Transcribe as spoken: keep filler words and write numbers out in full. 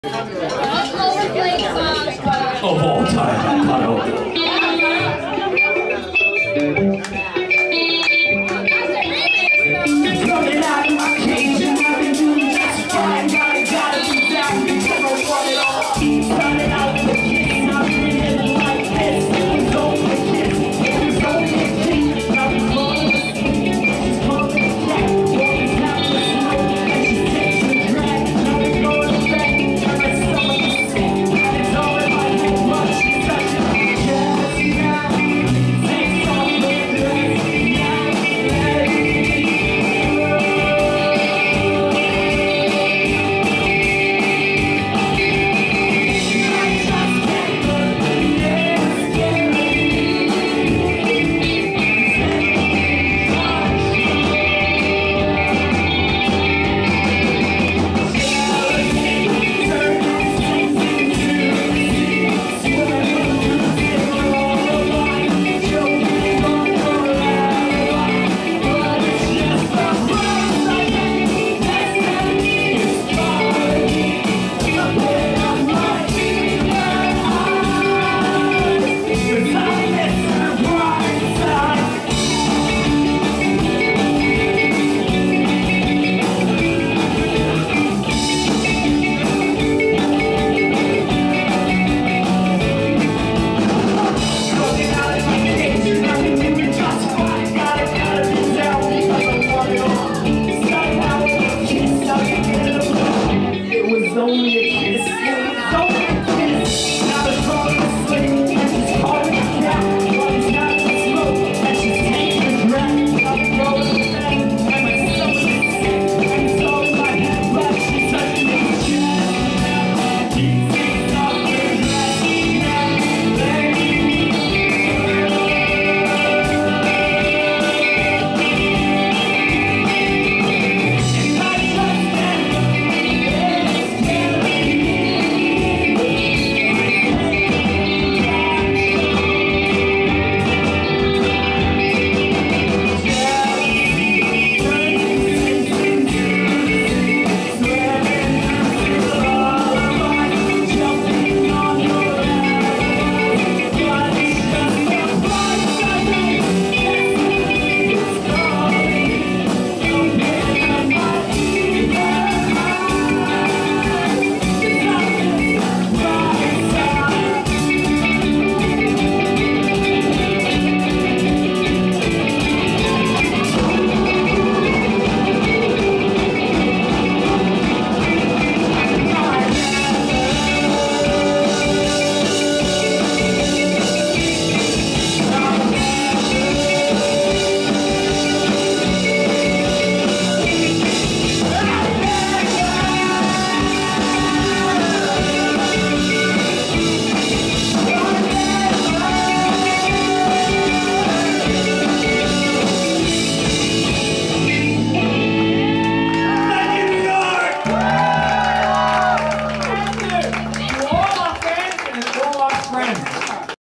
Of all time, Kyle. Coming out of my cage and I've been doing just fine. Gotta, gotta be down because I want it all. Started out with a kiss, now I'm living like this. It was only a kiss, it was only a kiss. Now I'm calling the sleep, she's calling the cat. Always having a smoke, and she takes the drag. Now we're going back, and my stomach is sick. And it's all in my head, but she's such a just now. Thanks all for the dress, now let it only a kiss.